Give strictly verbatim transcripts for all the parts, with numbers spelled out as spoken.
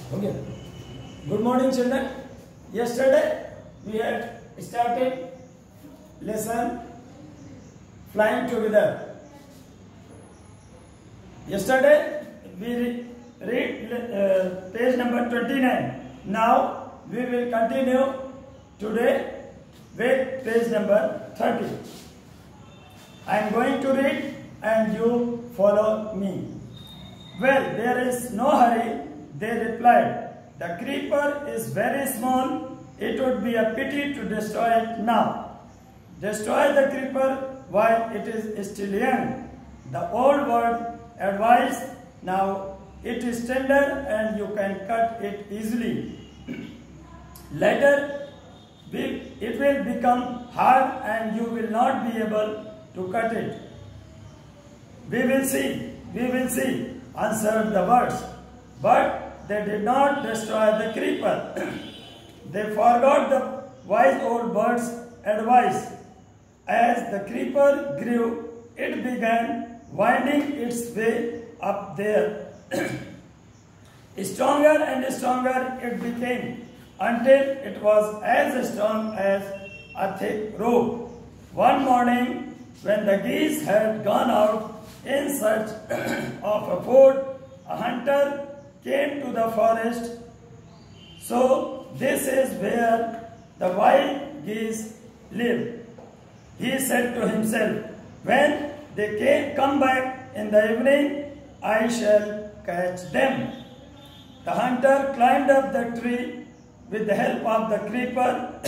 Okay. Good morning, children. Yesterday we had started lesson flying together. Yesterday we read uh, page number twenty-nine. Now we will continue today with page number thirty. I am going to read and you follow me. Well, there is no hurry, they replied. The creeper is very small. It would be a pity to destroy it now. Destroy the creeper while it is still young. The old bird advised. Now it is tender and you can cut it easily. Later it will become hard and you will not be able to cut it. We will see, we will see, answered the birds. But they did not destroy the creeper. They forgot the wise old bird's advice. As the creeper grew, it began winding its way up there. Stronger and stronger it became, until it was as strong as a thick rope. One morning, when the geese had gone out in search of a food, a hunter came to the forest. So this is where the wild geese live. He said to himself, when they came, come back in the evening, I shall catch them. The hunter climbed up the tree with the help of the creeper.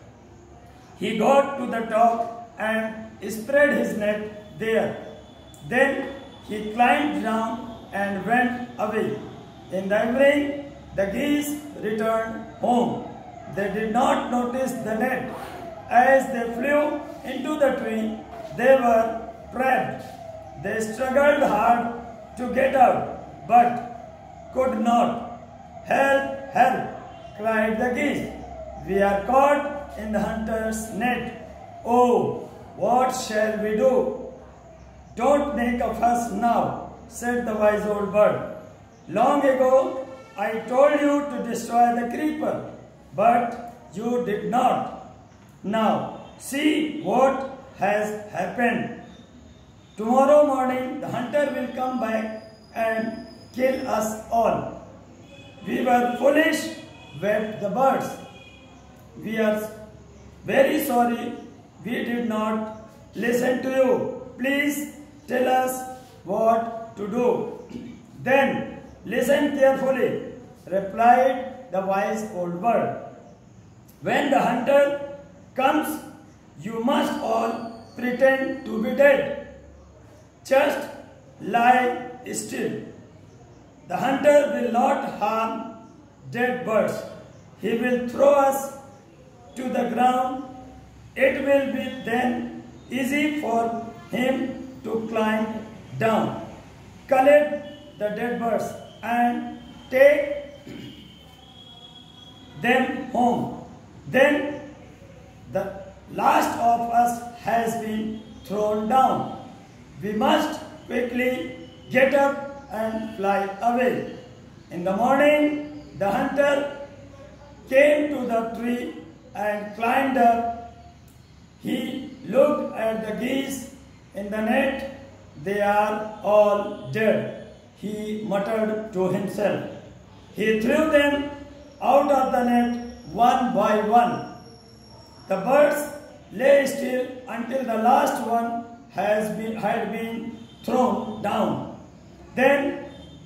He got to the top and spread his net there. Then he climbed down and went away. In the evening, the geese returned home. They did not notice the net. As they flew into the tree, they were trapped. They struggled hard to get out, but could not. Help, help, cried the geese. We are caught in the hunter's net. Oh, what shall we do? Don't make a fuss now, said the wise old bird. Long ago, I told you to destroy the creeper, but you did not. Now, see what has happened. Tomorrow morning, the hunter will come back and kill us all. We were foolish, wept the birds. We are very sorry we did not listen to you. Please tell us what to do. Then listen carefully, replied the wise old bird. When the hunter comes, you must all pretend to be dead. Just lie still. The hunter will not harm dead birds. He will throw us to the ground. It will be then easy for him to climb down, collect the dead birds and take them home. Then the last of us has been thrown down. We must quickly get up and fly away. In the morning, the hunter came to the tree and climbed up. He looked at the geese in the net. They are all dead, he muttered to himself. He threw them out of the net one by one. The birds lay still until the last one has been, had been thrown down. Then,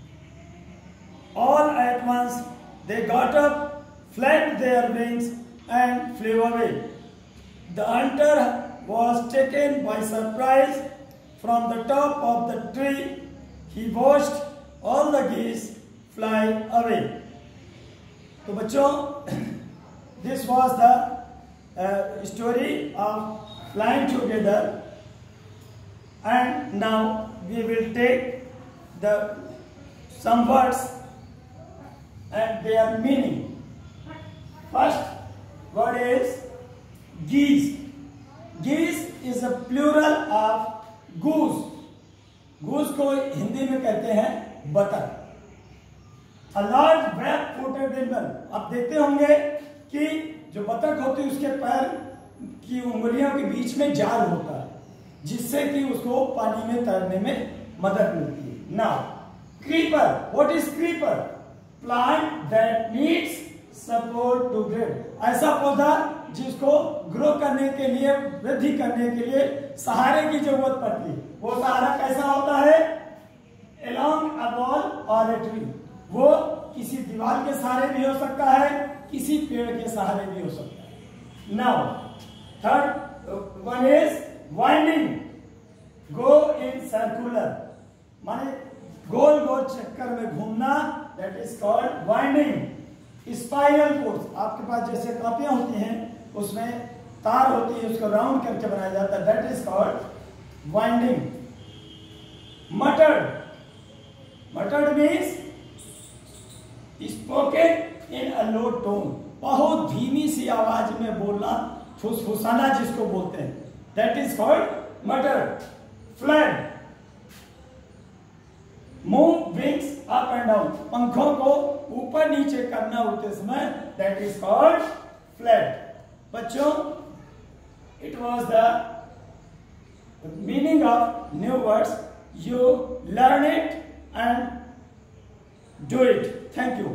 all at once, they got up, flapped their wings, and flew away. The hunter was taken by surprise. From the top of the tree, he watched all the geese fly away. So, bachcho, this was the uh, story of flying together. And now we will take the some words and their meaning. First word is geese. Geese is a plural of goose. Goose को हिंदी में कहते हैं बतख. A large black foot water animal. आप देखते होंगे कि जो बतख होती है उसके पैर की उंगलियों के बीच में जाल होता है, जिससे कि उसको पानी में तैरने में मदद मिलती है। Now creeper, what is creeper? Plant that needs support to grow. ऐसा पौधा जिसको ग्रो करने के लिए, वृद्धि करने के लिए सहारे की जरूरत पड़ती है। वो सहारा कैसा होता है? along a wall or a tree। वो किसी दीवार के सहारे भी हो सकता है, किसी पेड़ के सहारे भी हो सकता है। Now third one is winding, go in circular, माने गोल गोल चक्कर में घूमना, that is called winding. Spiral course, आपके पास जैसे कॉपियां होती हैं उसमें तार होती है, उसको राउंड करके बनाया जाता है, that is called winding. Muttered, muttered means spoken in a low tone, बहुत धीमी सी आवाज में बोलना, फुसफुसाना जिसको बोलते हैं, that is called muttered. Flat, move wings up and down, पंखों को ऊपर नीचे करना होते समय, दैट इज कॉल्ड फ्लैट। बच्चों, it was the meaning of new words, you learn it and do it. Thank you.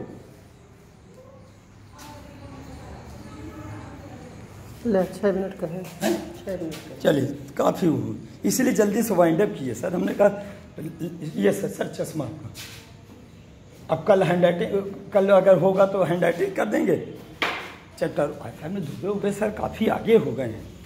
छह मिनट का है, छह मिनट। चलिए, काफी हुई, इसलिए जल्दी से वाइंड अप किए सर। हमने कहा ये सर सर चश्मा आपका, अब कल हैंड राइटिंग, कल अगर होगा तो हैंड राइटिंग कर देंगे। चैप्टर फाइव में धुबे उबे सर काफी आगे हो गए हैं।